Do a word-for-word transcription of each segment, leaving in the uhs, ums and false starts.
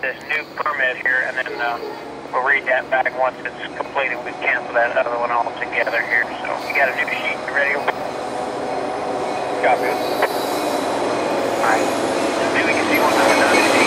this new permit here, and then uh, we'll read that back once it's completed. We cancel that other one altogether here. So you got a new sheet. You ready? Copy. All right. Maybe we can see one number nine sheet.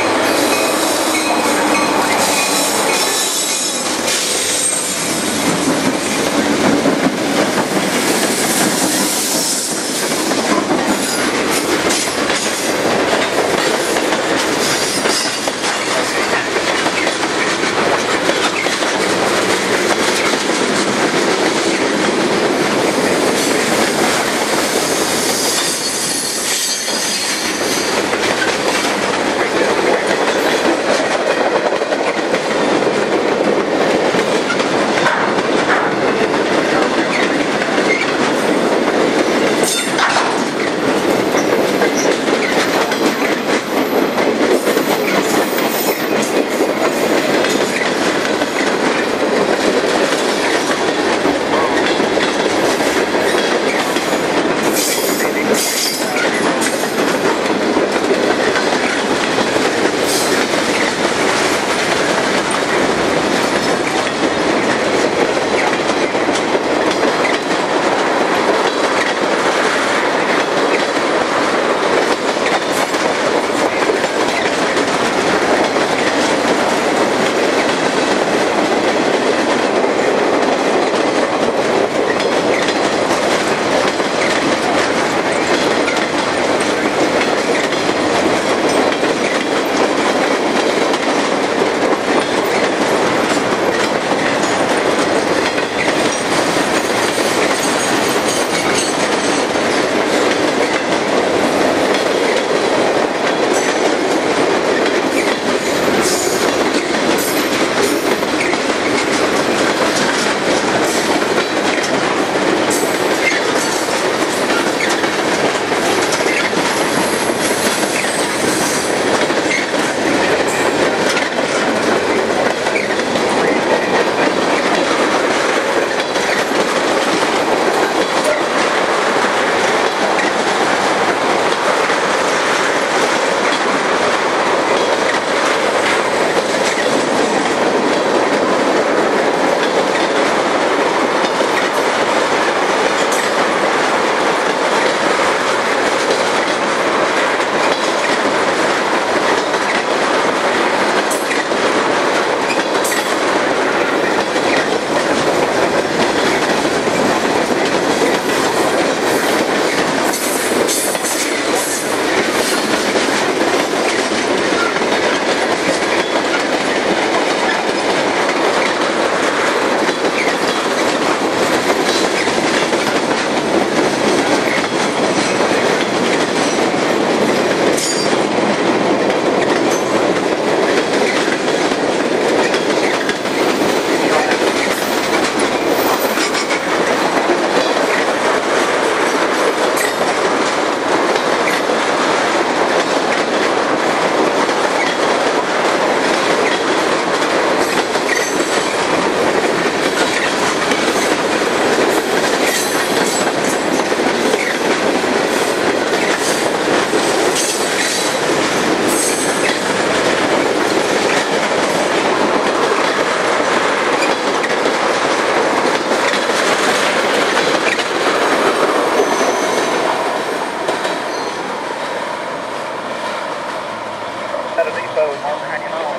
At a depot, Mark, hanging on.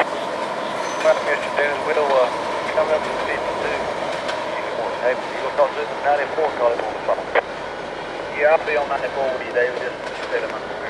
Well, Mister Dennis, we'll uh, come up to fifty-two. Hey, you look on this ninety-four, call it on the phone. Yeah, I'll be on ninety-four with you, David. Just set him up.